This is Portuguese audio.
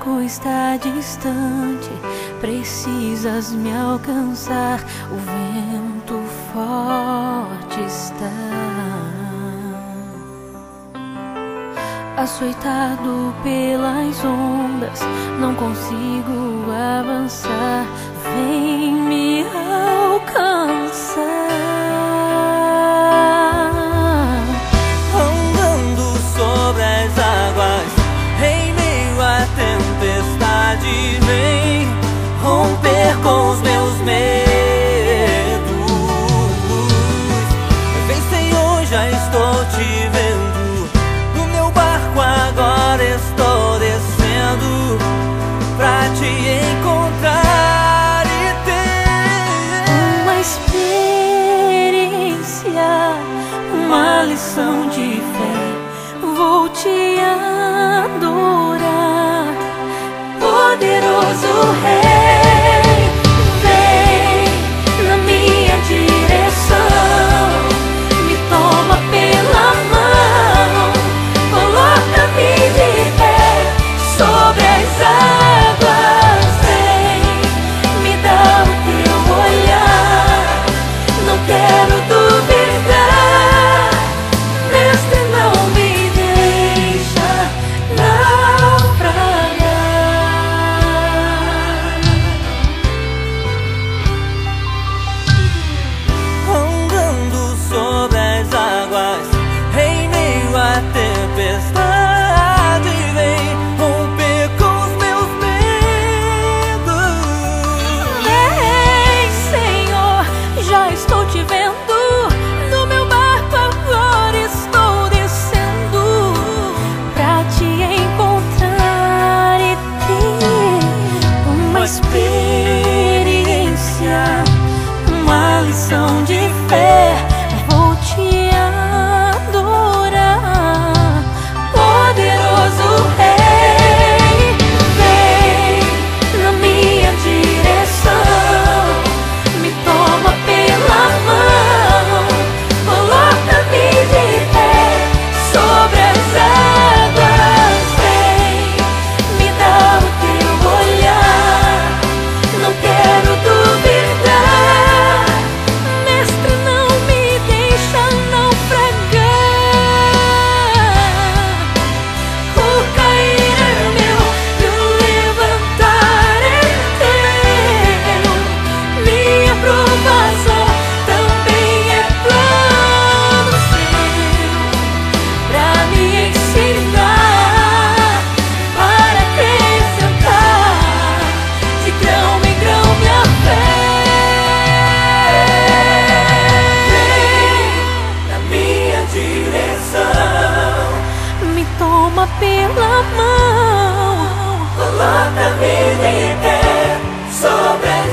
barco está distante, precisas me alcançar. O vento forte está, açoitado pelas ondas, não consigo avançar. Vem me alcançar. Andando sobre as águas, em meio à tempestade, vem romper com os meus medos. Vem, Senhor, já estou te vendo. No meu barco agora estou descendo pra te encontrar e ter uma experiência, uma lição de fé. Vou te adorar, poderoso Rei. Vem na minha direção, me toma pela mão, coloca-me de pé sobre as águas. Vem, me dá o teu olhar, não quero duvidar. Mestre, não me deixa naufragar. andando sobre as águas, em meio à tempestade, vem romper com os meus medos. Ei, Senhor, já estou te vendo. No meu barco agora estou descendo pra te encontrar e ter uma experiência, uma lição de fé. Vou te adorar, poderoso Rei. Vem na minha direção, me toma pela mão, coloca-me de pé sobre as águas. Vem, me dá o teu olhar, não quero duvidar. Mestre, não me deixa naufragar. O cair é meu e o levantar é teu. Minha provação também é plano seu, pra me ensinar, para acrescentar de grão em grão minha fé. Na minha direção, Me toma pela mão, coloca-me de pé sobre as